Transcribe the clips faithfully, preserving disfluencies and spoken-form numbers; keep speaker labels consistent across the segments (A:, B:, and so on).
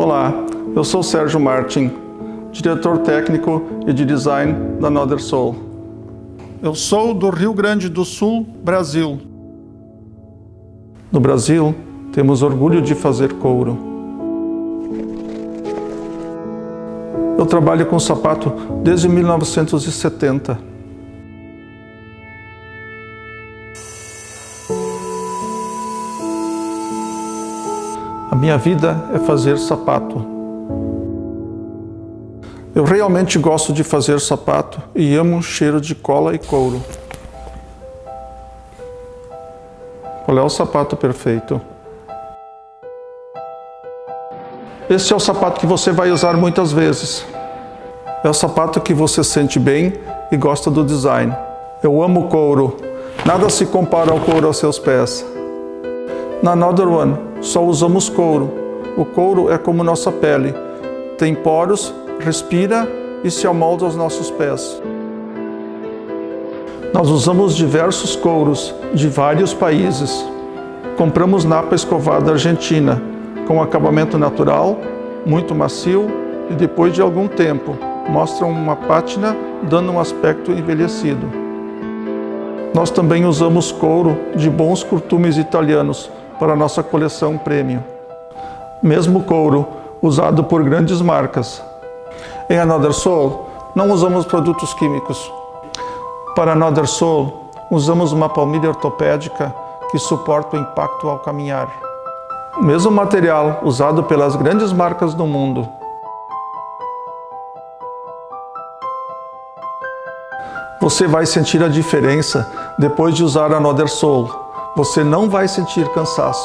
A: Olá, eu sou Sérgio Martin, diretor técnico e de design da Another Soul. Eu sou do Rio Grande do Sul, Brasil. No Brasil, temos orgulho de fazer couro. Eu trabalho com sapato desde mil novecentos e setenta. A minha vida é fazer sapato. Eu realmente gosto de fazer sapato e amo o cheiro de cola e couro. Qual é o sapato perfeito? Esse é o sapato que você vai usar muitas vezes. É o sapato que você sente bem e gosta do design. Eu amo couro. Nada se compara ao couro aos seus pés. Na Another One, só usamos couro. O couro é como nossa pele. Tem poros, respira e se amolda aos nossos pés. Nós usamos diversos couros de vários países. Compramos napa escovada argentina, com acabamento natural, muito macio e depois de algum tempo, mostra uma pátina dando um aspecto envelhecido. Nós também usamos couro de bons curtumes italianos para nossa coleção premium. Mesmo couro usado por grandes marcas. Em Another Soul, não usamos produtos químicos. Para Another Soul, usamos uma palmilha ortopédica que suporta o impacto ao caminhar. O mesmo material usado pelas grandes marcas do mundo. Você vai sentir a diferença depois de usar Another Soul. Você não vai sentir cansaço.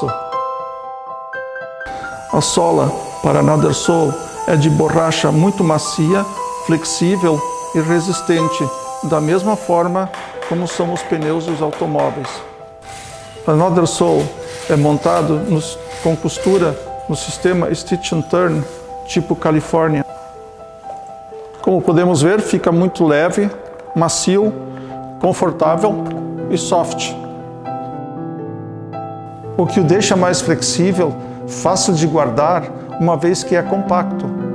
A: A sola para Another Soul é de borracha muito macia, flexível e resistente, da mesma forma como são os pneus dos automóveis. Another Soul é montado nos, com costura no sistema Stitch and Turn, tipo Califórnia. Como podemos ver, fica muito leve, macio, confortável e soft. O que o deixa mais flexível, fácil de guardar, uma vez que é compacto.